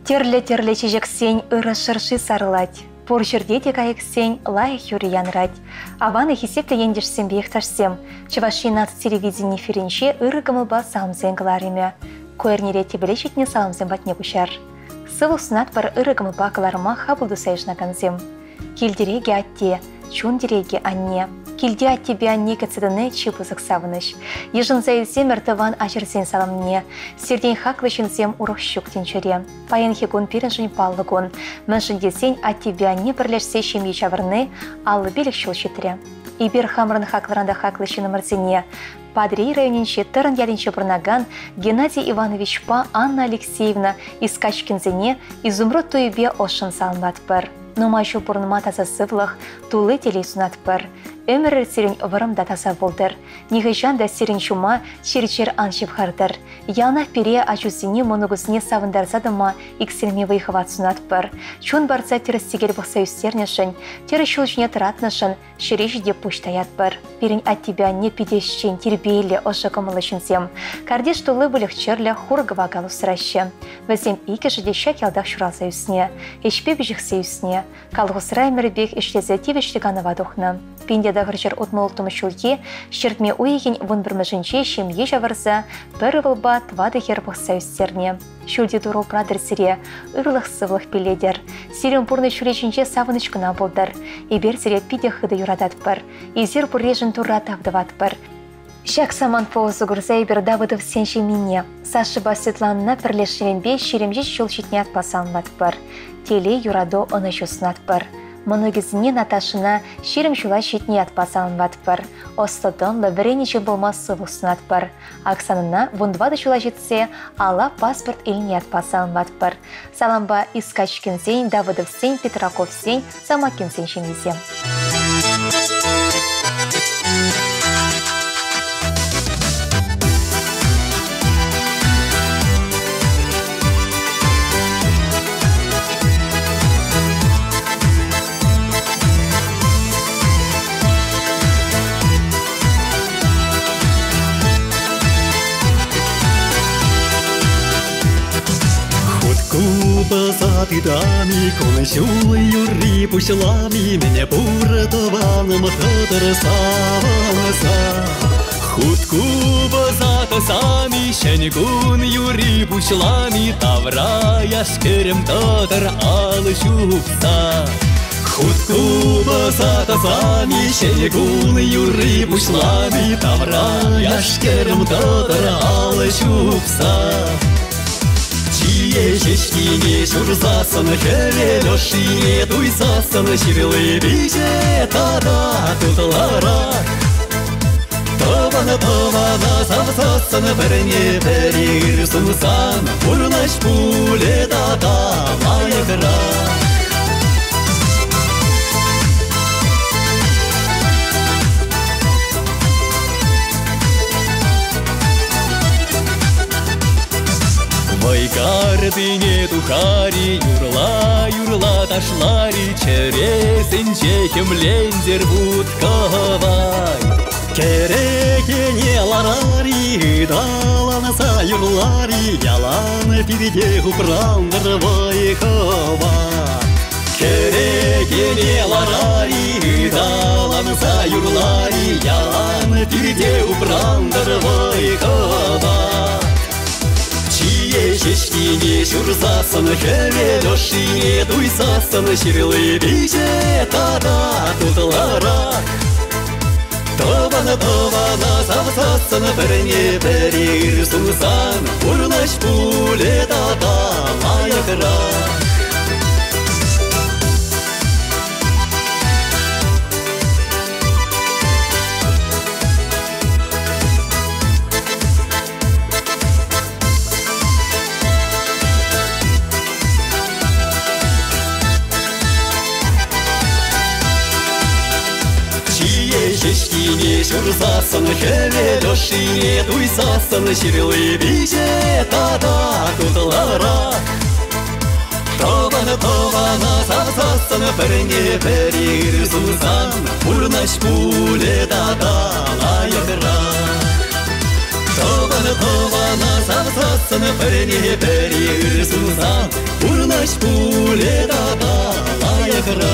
Терле-терле чижексень ырышырши сарылать. Пор жерде де кайыксень лайық юрі янрать. Аваны хисепте ендешсем бейхташсем. Чываши над телевидение ференше ырыгымылба салымзен кылариме. Көернере тебелешетне салымзен батне кушар. Сывыл сунат бар ырыгымылба кыларыма хабылды сайышна канзем. Килдереге атте, чун дереге анне. Килде от тебя не кацеданы чипузык савыныш. Ежын заилсем артыван ажырсен саламне. Сердень хаклышынсем урох щуктен чаре. Паян хекун пиренжин паллыгун. Мэншин десень от тебя не бірлешсе шемьи чавырны, аллы белік шул щитре. Ибер хамрын хакларанда хаклышыны мырзене. Падри районенше тырын ялинче бұрнаган Геннадий Иванович па Анна Алексеевна из Качкинзене изумруд туйбе ошын салынбат бір. Нумашу бұрныма таза сывлық, тулы телей сунат бір. Өмір сирен вырымда таза болдыр. Нихыжанда сирен шума черчер аншып хардыр. Яна пере ачусыне моногусыне савындарзадыма иксельме выйхыват сунат бір. Чун барца терістегер бұқса үстернешін, тері шулчыне тұратнышын, шереш деп пуштаят бір. Перен от тебя не пидешчен тербейлі ошықымылышынсем. Кардеш тулы бұлық черлі хургыва галу сырашы. Візем икі жыде шак ялдақ шуралса үсіне, ешпе біжіксе үсіне. Калғысырай мірбек іштезе тевештіғаны вадухны. Пенде дағыржыр отмолтымы шулке, шертме уйген вон бір мүжінче шемье жавырса, бір вылба твады хер бұқса үстерне. Шулде дұру прадыр сире, ұрлық сывлық пеледер. Сирен бұрны шүречінче савынышкына болдыр. Ибер сире пиде хыды юрадат бір. Изер бұррежін турра тавдыват бір. Шак саман поузу гурзай бір Давыдов сенші мине. Сашыба Светланына пірлешевенбе шеремже шул шетне атпасанлат бір. Теле юрадо оны жуснат бір. Мұнығызіне Наташына шерім шула шетне атпасанлат бір. Остодон лабіренече болмас сывусынат бір. Аксанына вундвады шула жетсе, ала паспорт иліне атпасанлат бір. Саламба Искачкинсен, Давыдовсен, Петраковсен, Самакинсен шемезе. Позапидами, кончулы юри пушлами, меня пуртованым тотыр савалса. Хутку позатасами, шенегун юри пушлами, тавра яшкерем тотыр алышупса. Хутку позатасами, шенегун юри пушлами, тавра яшкерем тотыр алышупса. Ешешкине шурзасын, херелешине туйсасын, ширилы биже тада тутларак. Тована завсасын, біріне бірір сумсан, бұрнаш пуле тада лайықрак. Кардыне тухари, юрла ташлари, чересінче кемлендер будкавай. Керекене ларари, даланса юрлари, яланы пиде упрандыр вайхавай. Керекене ларари, даланса юрлари, яланы пиде упрандыр вайхавай. Ешешкине шурзасын, хевелешине туйсасын, ширилы биже тада тутларак. Тована завсасын, біріне бірір сумсан, бұрнаш пуле тада лайықрак. Ешешкине шурзасын, хевелешине туйсасын, ширилы биже тада тутларак. Тована завсасын, біріне бірір сумсан, бұрнаш пуле тада лайықрак. Тована завсасын, сасыны піріне пірі сузан, Урнаш пуле дата аяқыра.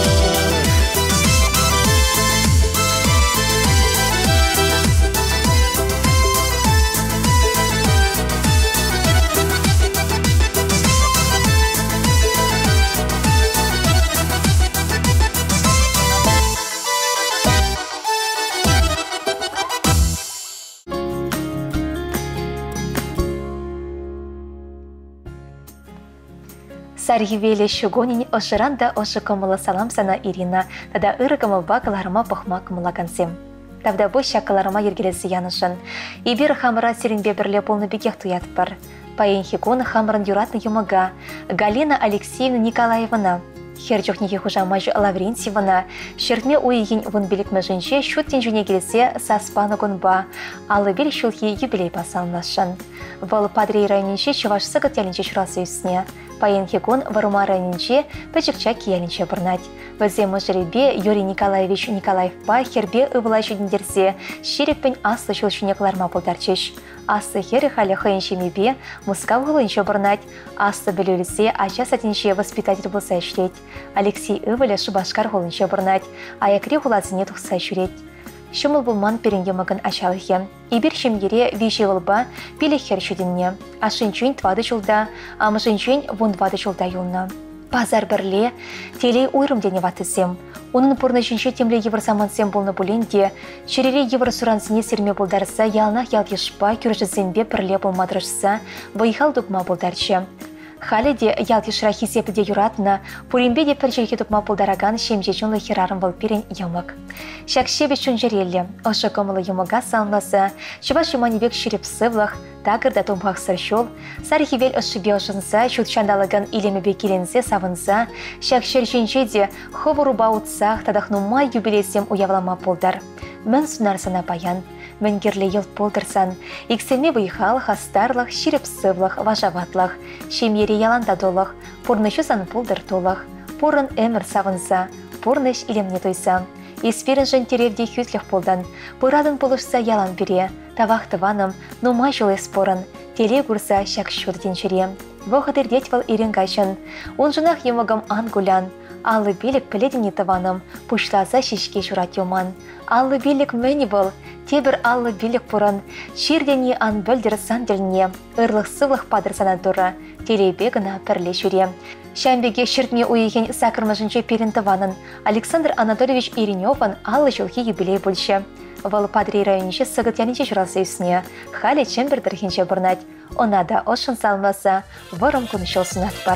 Саргивеле щегонин ошыранда ошыкымылы салам сана Ирина, тада ырыкымы бакыларыма пахмакымыла консем. Тавда бу шакаларыма ергелесі янышын. Ибир хамыра серенбе бірле полны бекех туят бар. Паен хикон хамырын юратны юмага, Галина Алексеевна Николаевна. Херчухнихи хужамаж Лаврентьевна, шертме уйгин вон беликмы женше шуттен жуне келесе саспаны гонба, алы бел шулхи юбилей пасалнашын. Вал падрей районинче чуваш сыгыт ялинче чурасы үсне. Паен хикон варума районинче пачыкча киялинче бұрнать. Вазе мыжыребе Юрий Николаевич Николаевпа хербе ывылай жудіндерсе, шереппен аслы шулшунекларма болдарчеш. Асы хері халі хыйыншемебе мұска ұғылынче бұрнать, асы білулісе ача сатинче воспитатель болса ішлет. Алексей ывылі шыбашкар ғылынче бұрнать, аякре ғылазыне тұқса жүрет. Шымыл бұлман перенгемігін ашалығы. Ибір шемгере виші ғылба білі хер шүдінне. Ашынчын твады жылда, амышынчын вундвады жылда юлна. Пазар бірле, телей уйрымдене ватысем. Onun purna жинче темле евр самансем болны буленде, шерере евр сурансыне серме болдарса, ялнах ял ешпа, күржізембе бірле болмадырышса, вайхал дұқма болдарчы. Халеде ял ешра хисепіде юратна, пуримбеде піржелге дұқма болдараган шемже жонлы херарын валперен ямық. Шакшебе шунжерелі, ошы комылы юмыға салмасы, шыва шыманебек шереп сывлық, тағырда томғақ сыршол, сархивел ұшыбе ұшынса, шутшандалыған илемебе келенсе савынса, шакшер жинчеде ховыру баутсақ, тадақнума юбилесем уявлама болдар. Мен сунарсана баян, мен герле ел полдырсан, иксеме выйхал, хастарлық, шереп сывлық, важаватлық, шемере яланда долық, пурнышы сан полдыр толық, пурын әмір савынса, пурныш илемне тойса. Есперін жын теревде хүтліх болдан, бұрадын болышса ялан бере, тавақтываным, нумай жол еспорын, теле күрса шак шүрден жүре. Вғыдыр детвал ирен гайшын, он жынақ емігім ангулян, алы белік піледіне таваным, пұшлаза шешке жұрат юман. Алы белік мәні бол, тебір алы белік бұрын, шердені ан бөлдір санділіне, ырлық сывлық падыр санадуры, телебегіна пірле жүре. Шәмбеге шертме уйген сакырмажынче перентаванын Александр Анатольевич Иринёван алы жылхи юбилей больше. Вал падрей райониче сыгыт яниче журасы үсіне, халі чембердір хинче бұрнать. Она да ошын салмаса, варым күнішел сынат бар.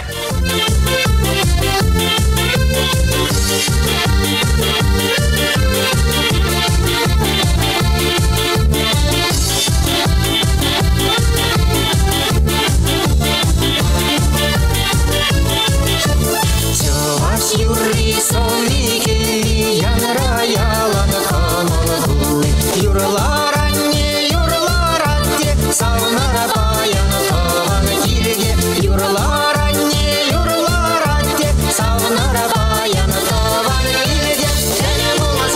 Юрий солники, янра ялан камалгуй. Юрларанне, юрларанте, салнара баян каван килге. Юрларанне, юрларанте, салнара баян каван килге. Тене була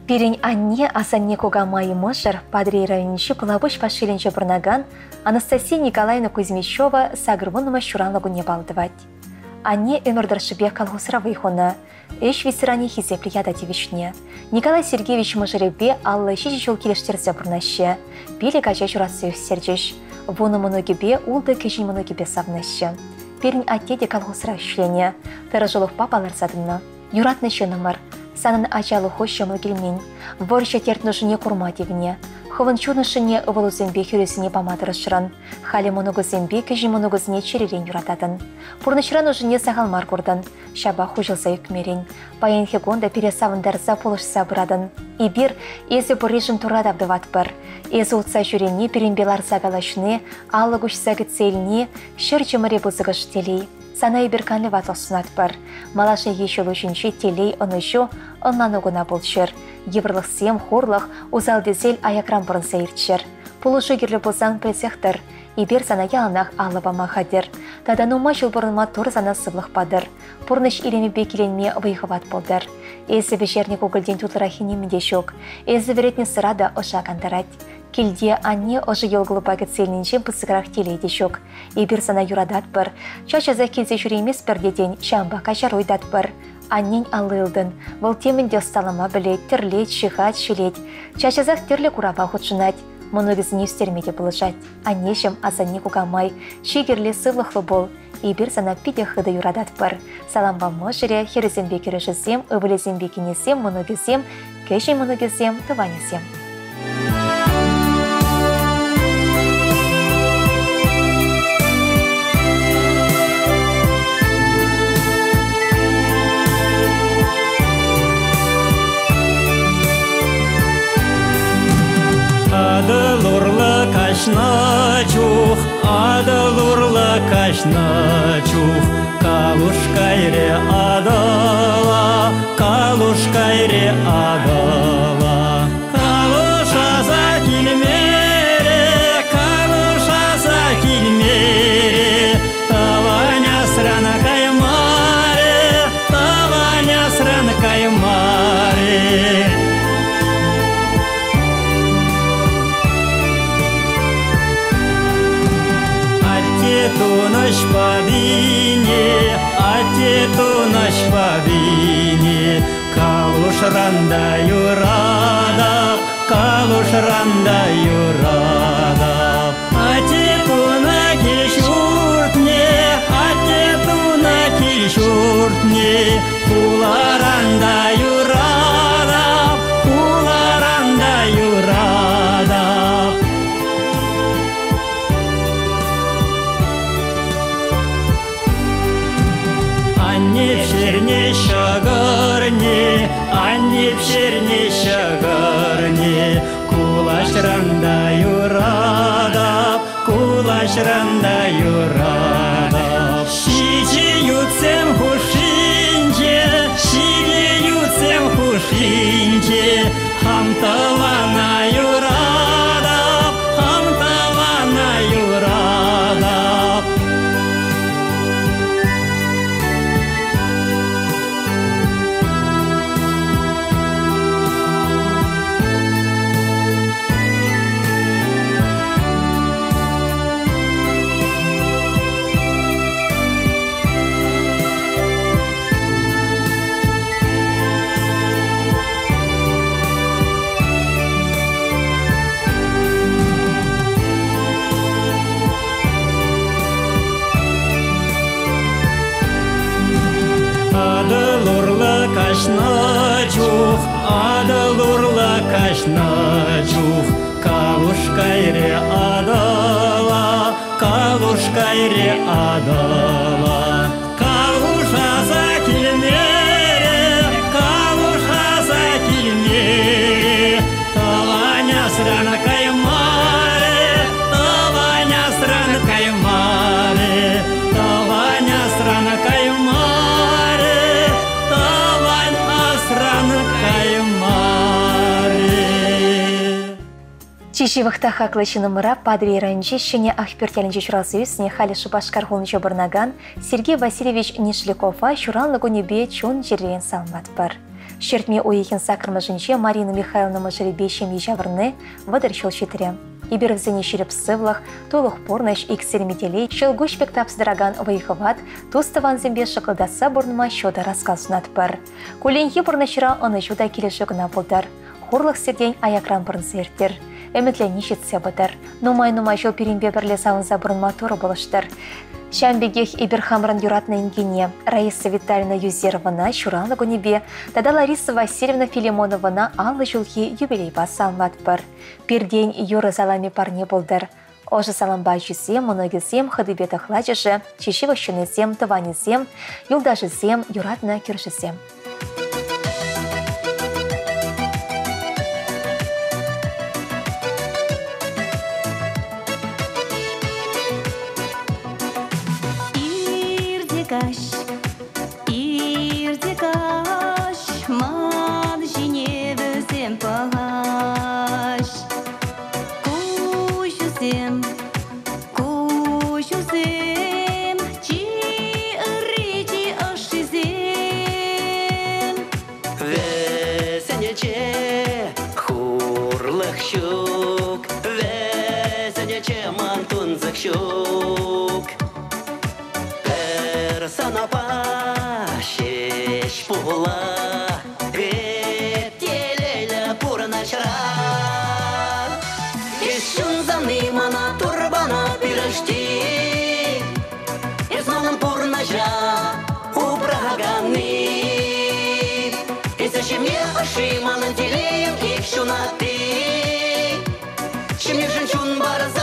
Пирень анне асанне когамайы мышыр Падрей районынчы пылабыш пашиленче бұрнаган Анастасия Николаевна Кузьмичева сагырвыныма шуранлығыне балдывать. Анне өмірдіршібе колхозра выйхуна. Эш весіране хизеплі ядатевичне. Николай Сергеевич мыжыребе аллы шеші жол келештерзе бұрнашы. Белі гажа журасы өссердеш. Вуны мұногебе улды кешін мұногебе савнашы. Пирень аттеде колхозра үшлене. Тыры жылық папалар задымна. Юратнышы нымыр. Санын ачалы хошымы келмен. Воршы тертнышыне курмативне. Ховын чунышыне ывылузембе хюресіне памадырышырын. Халі мұнығызембе кежі мұнығызіне черерен юрататын. Пурнышыран ұжыне сағалмар көрдін. Шаба хужылса үкмерен. Паян хегонда пересавындарса полышса бұрадын. Ибір, езі бұрежін турада абдыват бір. Езі ұтса жүрене перембелар сагалашыне, алы күшса гіцеліне, шыр жымыре бұзығыш телей. Сана ибірканлы ватыл сунат бір. Малашы ешілу жүнші телей ұнышу, ұннан ұғына болшыр. Еврлық сем, хорлық, ұзал дезел аякрам бұрын сейіртшір. Пулышы керлі болсан пәсектір. Ибер сана яланақ алыбама қадыр. Таданума жыл бұрынма тұр сана сывлық бадыр. Пұрныш илемі бекеленме вайғыват болдыр. Эзі бешерне көгілден тұтырахине менде шок. Эзі веретне сырада ұша қандарат. Келде анне ұжы елгылы багыт селінше бұсығырақ телейде шок. Ибер сана юрадат бір. Чачаза келзе жүремес бірдеден шамба қашар ойдат бір. Аннен алылдын. Бұл темінде ұсталыма білет, тірлет, шығат, шелет. Чачазақ тірлі курава құтшынат. Мұнығызіне үстермеде бұлышат. Аннешім азанне кугамай. Шегерлі сывлықлы бол. Ибір сана пиде хыды юрадат бір. Саламба мұшыре, херізембе керешізем, өвілезембе кенесем, мұнығызем, кеші мұнығызем, тыванесем. Адылурлы кашна чух, адылурлы кашна чух, калушкайре адала, калушкайре адала. Калушаза килмере, калушаза килмере, таваня срана каймаре, таваня срана каймаре. Тунаш павине, тунаш павине, калушранда юрада, калушранда юрада. Туна кишуртне, туна кишуртне, куларанда юрада, куларанда юрада. Пшерне шагарне, анне пшерне шагарне, кулашранда юрада, кулашранда юрада. Шиже ютсем хушинче, шиже ютсем хушинче, хамталана юрада, хамталана юрада. Адылурлы кашна чух, адылурлы кашна чух, калушкайре адала, калушкайре адала. Калушаза килмере, калушаза килмере, таваня срана каймаре, таваня срана каймаре, таваня срана каймаре. Чиши вахта хаклышыны мыра Падрей районче шене ахпертелінче чурасы үсіне халишы башкар холынче бұрнаган Сергей Васильевич Нишлякова шуранлы гунебе чун жерен салмат бар. Шертме ойехин сакрма жінче Марина Михайловна Мажыребе шемье жавырны вадыр шелчетіре. Ибервзене шереп сывлах, толық порнаш иксереметелей, шелгуш пектапсыдыраган ойхыват, тустыван зембе шықылдаса бурныма шода рассказунат пыр. Куленхи бурнашыра аны жуда келешігіна болдар. Хорлық серден аякран бұрынсертер. Әмітләні жетсе бұдар. Нумай жол перенбе бірле сауынза бұрынма туры болыштыр. Шәмбегех Иберхамран юратна ингене Раиса Витальевна Юзеровна Шурана гунебе, тада Лариса Васильевна Филимоновна аллы жылхи юбилей басамлат бір. Перден юры залами парне болдыр. Ожы саламба жүзем, мұнығызем, хыдыбеті хлачышы, шешеві шынызем, тыванызем, юлдашызем, юратна кіршізем. Щук персонапа шеш пула ветелеля пурначара ишун заны мана турбана пирашти изманым пурнача упраганы изачем мне ашиманы телеем их шунаты чем мне женщун барза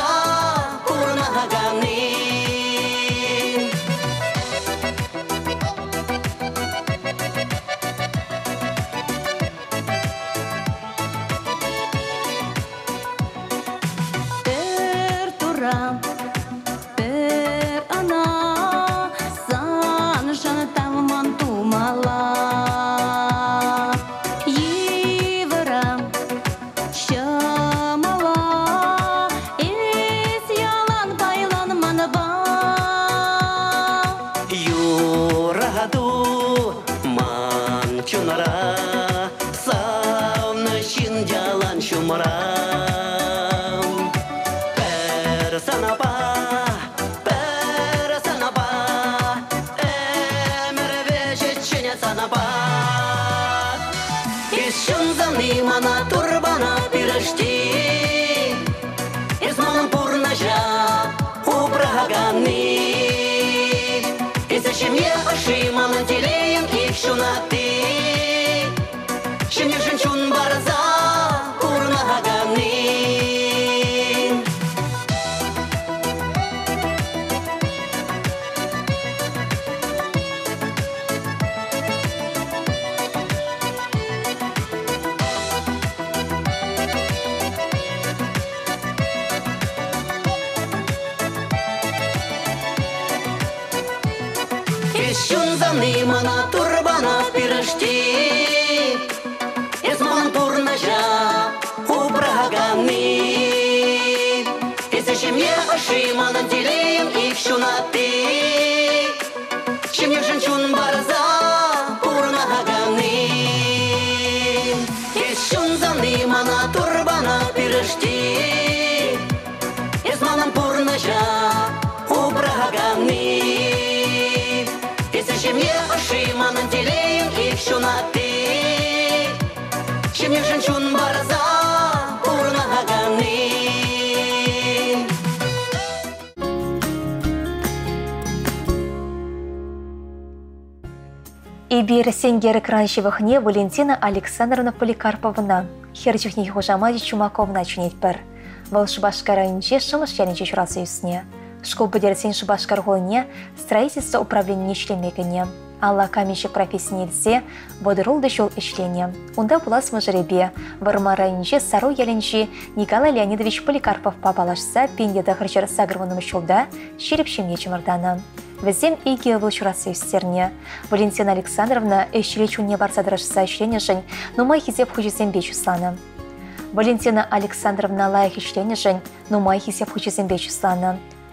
Ибир сенгер краншевыхне Валентина Александровна Поликарповна, херчухне хожамади Чумаковна чунет бір. Вал Шубашкар районче шымыш ялінче журасы үсіне. Школ бідерсен Шубашкар голыне строительство управления шлемегіне. Алла каменщик профессионелсе водырулды жол ишлене. Унда булас Мажыребе, Варма районче Сару ялінче Николай Леонидович Поликарпов папалашса пенде дағыржыр сагырваным шолда шерепшемне чымырданы. Візем иге выл журасы үстерне. Валентина Александровна эшелечуне барсадырышса ішленешін, нумай хизеп хужесембе чусланы. Валентина Александровна лайық ішленешін, нумай хизеп хужесембе чусланы.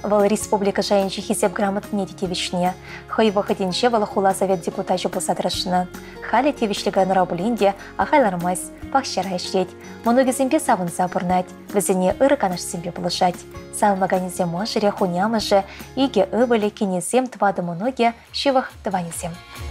Вал республика жайынчы хисеп грамотне детевичне. Хой выходинче вал хула совет депутатчы посадрашны. Хали тевичлігі нұрабулинде ахайлармайс, пахшара ишлет. Моногизімбе савын забырнать, візіне ыры канашсімбе бұлышать. Салмаганезе можыре хунямыжы, иге ывылі кенезем твады моноге, шивах тванезем.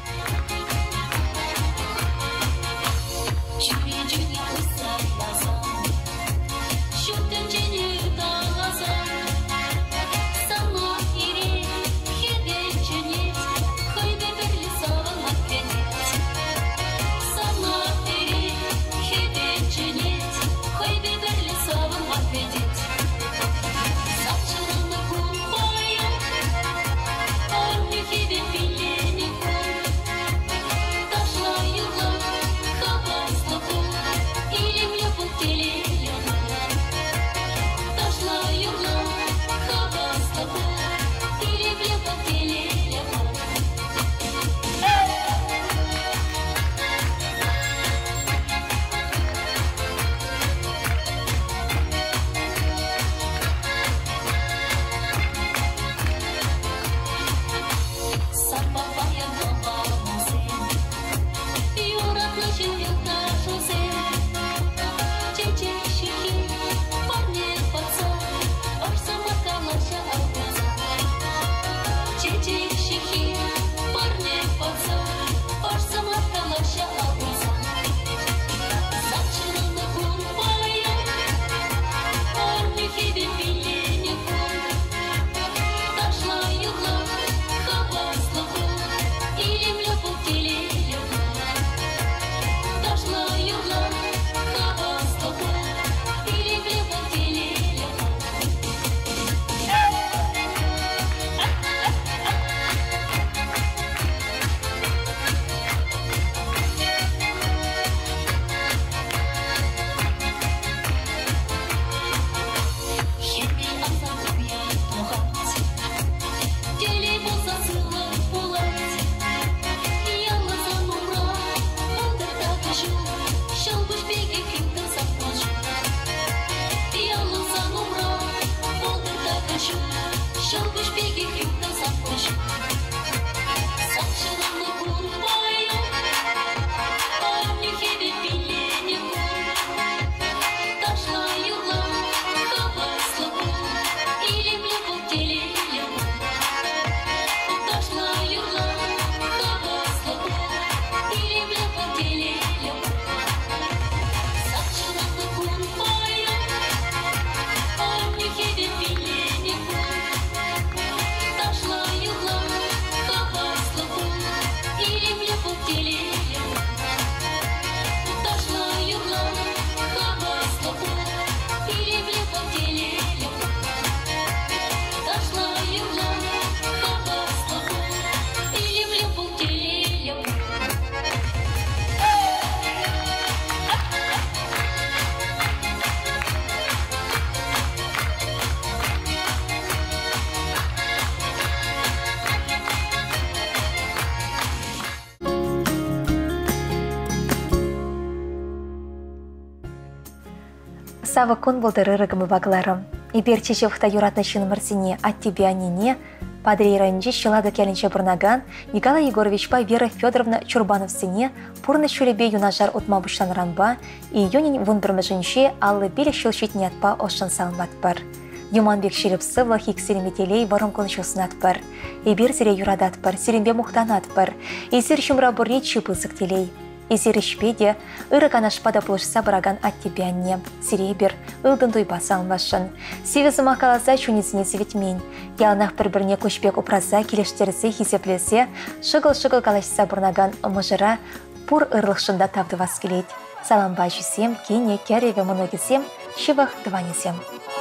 Сава кон болдырырыгымы багларым. Иберчи жевхта юратнышын мырсине от тебя не, падрейранчи щелада кялинче бурнаган Николай Егорович па Вера Федоровна Чурбанов сыне пурны чулебе юнажар утмабуштан ранба и юнин вун бірмежінше аллы белі шылшетне атпа ошын салмат бар. Юманбек шеріп сывла хиксереметелей варым коншуснат бар. Ибер зіре юрадат бар, сиренбе мухтанат бар. Изір шумра бурне чипысық телей. Изир ішпеде, ұры канашпада плошса бараган от тебя не. Сиребер, ылгын дуйба салмашын. Севізі мақаласа чунесіне севетмен. Ялнақ бір-біріне көшпек ұпраза келештерісе хизеплесе, шығыл-шығыл калашса бұрнаган ұмыжыра пұр ұрлықшында тавды васкелет. Саламба жүйсем, кене кәреве мұногесем, шывақ дванесем.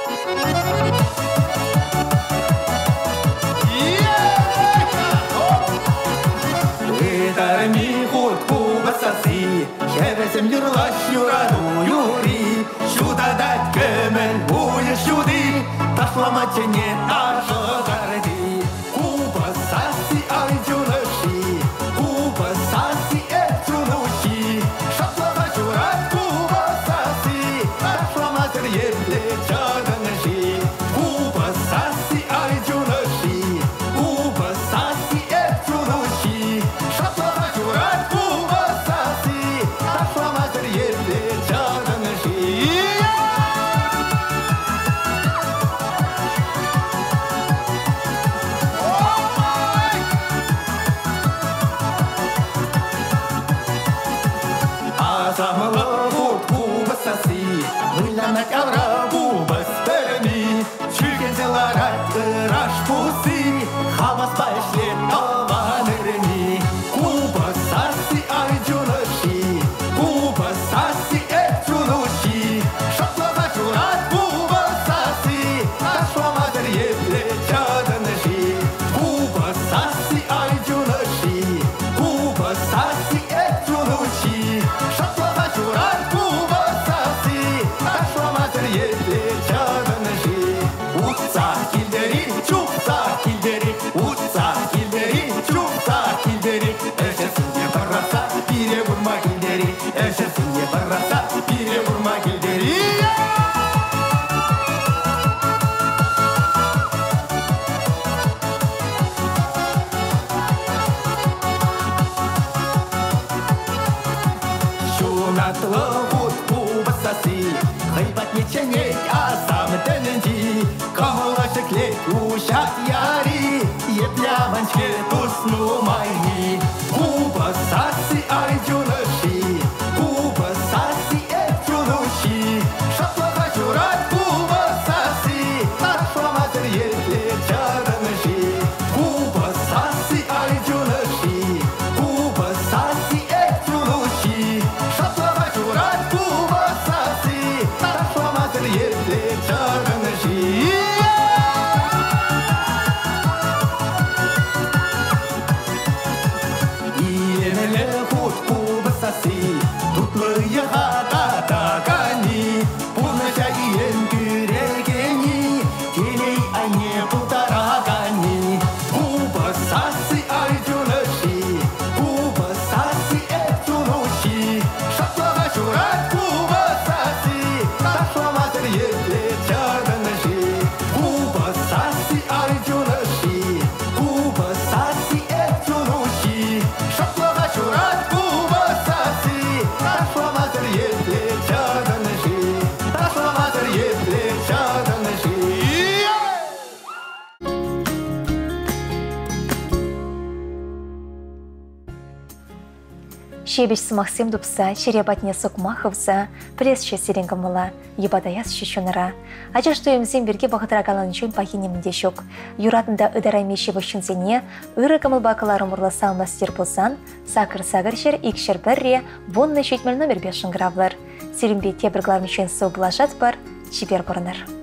Хевесем юрлаш юрану юри, шуда дать кемен буешь юди, ташламаче не ашагарди. Куба саси айдюнаши, куба саси эцунуши, шашлама юрат куба саси, ташламаче ебле чаганаши, куба саси айдюнаши. Шашларать авра бубас берми, чүгензеларать ыраш пусы, хавас байшлет аванырми. Куба саси айджуныши, куба саси эчунуши, шашлага чурать куба саси, ашламадыр епле чадыныши. Куба саси айджуныши, куба саси эчунуши, шашлага чурать куба саси, ашламадыр епле чадыныши. Утса килдери, чупса килдери, утса килдери, чупса килдери. Эшесинге бараса, пире бурма килдери, эшесинге бараса, пире бурма килдери. Шунатлы хут куба саси, хайбат неченей асам тененди, камыла шеклет ушат яри, епляманче тусну майни. Куба саси айджуныши, куба саси эчунуши, шашлага чурать куба саси, ашламадыр епле чадыныши. Куба саси айджуныши, куба саси эчунуши, шашлага чурать куба саси, ашламадыр епле чадыныши. Иенеле хут куба саси, тутлые хата тагани, пунача иен күрегени, телей айне путарагани. Куба саси айджуныши, куба саси эчунуши, шашлага чурать куба саси, ашламадыр епле чадыныши. Куба саси айджуныши, куба саси эчунуши, шашлага чурать куба саси, ашламадыр епле чадыныши, ашламадыр епле чадыныши. Шебеш сымақсем дұпса, шеребатне соқмақывса, пресше серенгамыла, ебадаяс шешонара. Ачаш тойымзен берге бағытырагалан жөн пахинемінде шок. Юратында ыдарайме шебішінзене, ұры кымылбақыларым ұрласа алмастер болсан, сақыр-сағыр жер икшер бірре, вонны жетмел номер 5 гравлар. Серімбе тебірглармешен соу бұлажат бар, чибер бұрыныр.